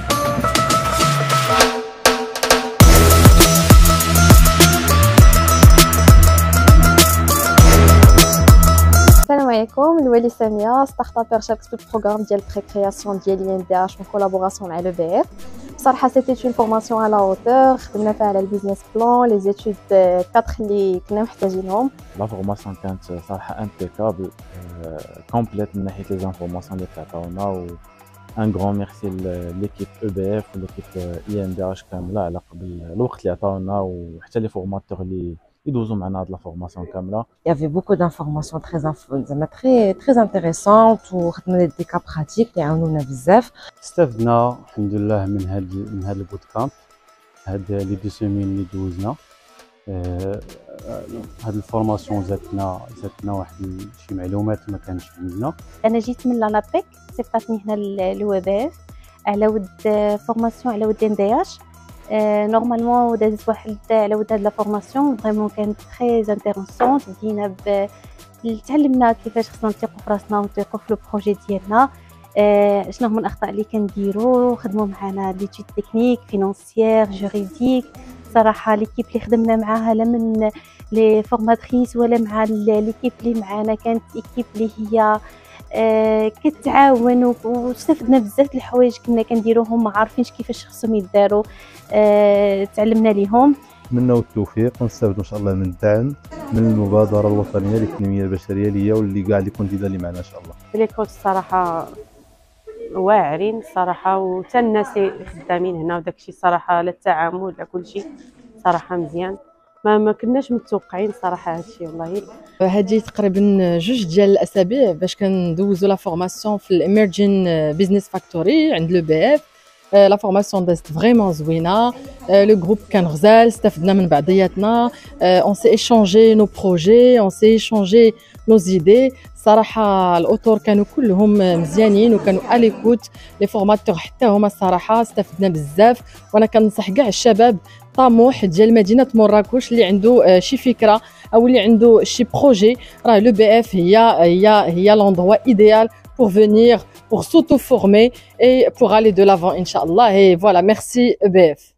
السلام عليكم، نولي ساميه ستارت شاركت في البروغرام ديال بري كرياسيون ديال ان دي اش كولابوراسيون مع لو بي اف. صراحه سيتي اون فورماسيون على اوتور، خدمنا فيها على البيزنس بلان لي زيتود 4 اللي كنا محتاجينهم. لا فورماسيون كانت صراحه امبيكابل كومبليت من ناحيه لي زانفورماسيون اللي تعطاونا، و ان غران ميرسي ليكيب او بي اف وليكيب اي ان دي اش كامله على قبل الوقت اللي عطاونا، وحتى لي فورماتور اللي يدوزوا معنا هاد لا فورماسيون كامله. Il y avait beaucoup d'informations très intéressantes وخدمنا دي كا براتيك اللي عاونونا بزاف. استفدنا الحمد لله من هاد البوت كامب، هاد لي دو سيمين اللي دوزنا. هاد الفورماسيون زادتنا واحد شي معلومات ما كانش عندنا. انا جيت من لابيك صيفطاتني هنا للوباف على ود فورماسيون على ود ان دي اش. نورمالمون دازت واحد على ود هاد لا فورماسيون فريمون كانت تري انتريسونت. بدينا تعلمنا كيفاش خصنا نثيقوا في راسنا ونثيقوا في لو بروجي ديالنا، شنو هما الاخطاء اللي كنديروا. خدموا معنا ديتود تكنيك فينانسيير جوريديك. صراحه ليكيب اللي خدمنا معاها لا من لي فورماتريس ولا مع ليكيب اللي معانا كانت ايكيب اللي هي كتعاون، واستفدنا بزاف د الحوايج كنا كنديروهم ما عارفينش كيفاش خصهم يداروا. تعلمنا ليهم. نتمنوا التوفيق ونستافدوا ان شاء الله من الدعم من المبادره الوطنيه للتنميه البشريه ليا واللي كاع اللي كونديدا اللي معنا ان شاء الله. لي كوتش الصراحه واعرين الصراحه، وحتى الناس اللي خدامين هنا وداكشي الصراحه لا التعامل لا كلشي صراحه مزيان. ما كناش متوقعين صراحه هادشي والله. هادي تقريبا جوج ديال الاسابيع باش كندوزو لا فورماسيون في الاميرجين بيزنس فاكتوري عند لو بي اف. لا فورماسيون دازت فريمون زوينه، لو جروب كان غزال، استفدنا من بعضياتنا، اون سي ايشانجي نو بروجي، اون سي ايشانجي نو زيدي. صراحه الاوتور كانوا كلهم مزيانين وكانوا اليكوت، لي فورماتور حتى هما الصراحه استفدنا بزاف. وانا كنصح كاع الشباب طموح ديال مدينه مراكش اللي عنده شي فكره او اللي عنده شي بروجي، راه لو بي اف هي l'endroit idéal pour venir, pour s'auto-former et pour aller de l'avant, Inch'Allah. Et voilà, merci EBF.